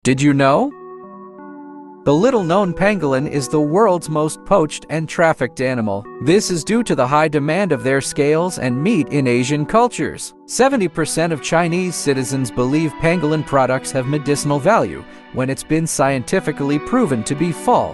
Did you know? The little-known pangolin is the world's most poached and trafficked animal. This is due to the high demand of their scales and meat in Asian cultures. 70% of Chinese citizens believe pangolin products have medicinal value, when it's been scientifically proven to be false.